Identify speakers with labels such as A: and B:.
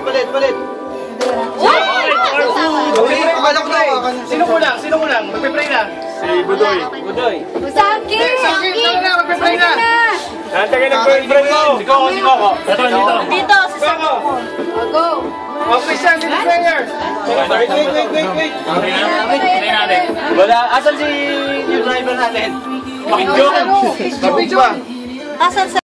A: Palit. Sino kulang? Magpe-pray na.
B: Si Budoy.
C: Saki!
A: Magpe-pray na.
B: Nantagay ng boyfriend mo.
A: Si Coco.
C: Dito, si Saki. Go!
A: Christian, dito prayer. Wait.
D: Wala, asan si yung driver natin?
A: Bakit yun?
C: Asan sa